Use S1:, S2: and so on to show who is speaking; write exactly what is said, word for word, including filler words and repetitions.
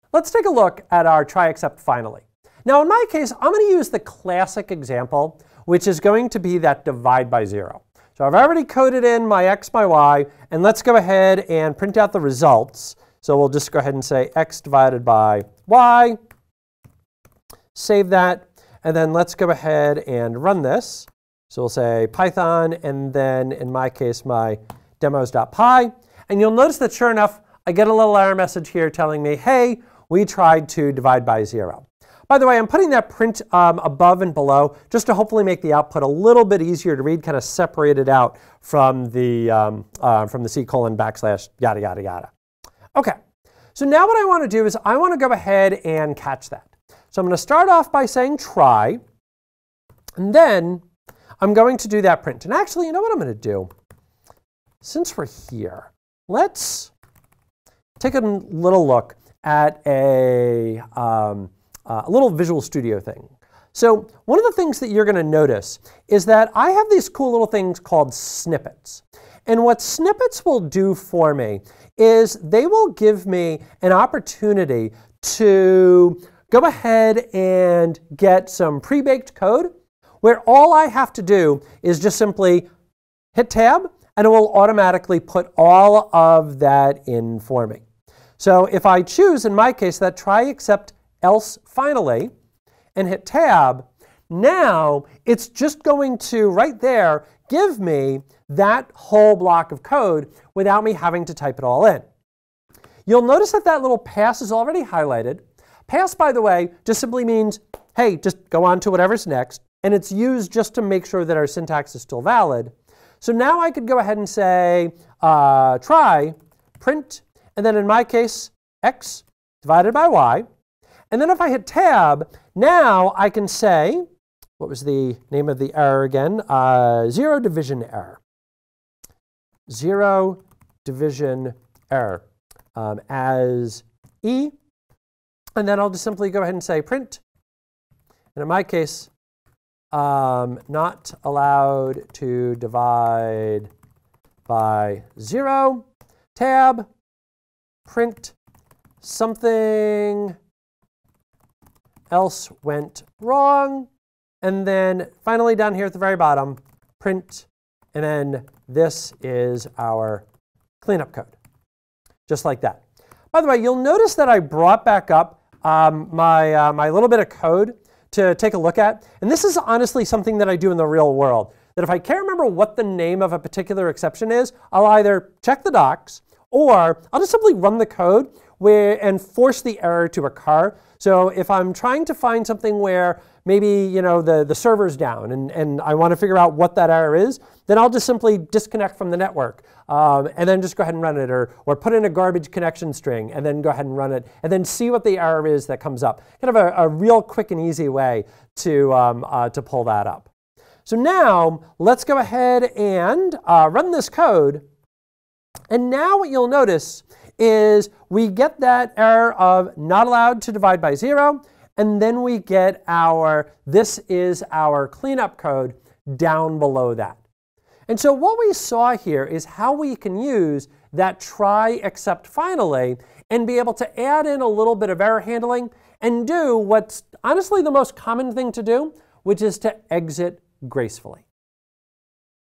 S1: let's take a look at our try except finally. Now in my case, I'm going to use the classic example, which is going to be that divide by zero. So I've already coded in my x, my y, and let's go ahead and print out the results. So we'll just go ahead and say x divided by y, save that, and then let's go ahead and run this. So we'll say Python, and then in my case, my demos.py. And you'll notice that sure enough, I get a little error message here telling me, hey, we tried to divide by zero. By the way, I'm putting that print um, above and below just to hopefully make the output a little bit easier to read, kind of separate it out from the, um, uh, from the C colon backslash yada, yada, yada. OK, so now what I want to do is I want to go ahead and catch that. So I'm going to start off by saying try, and then I'm going to do that print. And actually, you know what I'm going to do? Since we're here, let's take a little look at a, um, uh, a little Visual Studio thing. So one of the things that you're going to notice is that I have these cool little things called snippets. And what snippets will do for me is they will give me an opportunity to go ahead and get some pre-baked code where all I have to do is just simply hit tab, and it will automatically put all of that in for me. So if I choose, in my case, that try except else finally, and hit tab, now it's just going to, right there, give me that whole block of code without me having to type it all in. You'll notice that that little pass is already highlighted. Pass, by the way, just simply means, hey, just go on to whatever's next. And it's used just to make sure that our syntax is still valid. So now I could go ahead and say uh, try, print, and then in my case, x divided by y. And then if I hit tab, now I can say, what was the name of the error again? Uh, zero division error. Zero division error um, as E. And then I'll just simply go ahead and say print. And in my case, um, not allowed to divide by zero. Tab, print, something else went wrong. And then finally down here at the very bottom, print. And then this is our cleanup code, just like that. By the way, you'll notice that I brought back up um, my, uh, my little bit of code to take a look at. And this is honestly something that I do in the real world. That if I can't remember what the name of a particular exception is, I'll either check the docs, or I'll just simply run the code where, and force the error to occur. So if I'm trying to find something where maybe you know the, the server's down and, and I want to figure out what that error is, then I'll just simply disconnect from the network um, and then just go ahead and run it, or, or put in a garbage connection string and then go ahead and run it, and then see what the error is that comes up. Kind of a, a real quick and easy way to, um, uh, to pull that up. So now let's go ahead and uh, run this code. And now what you'll notice is we get that error of not allowed to divide by zero, and then we get our, this is our cleanup code down below that. And so what we saw here is how we can use that try except finally and be able to add in a little bit of error handling and do what's honestly the most common thing to do, which is to exit gracefully.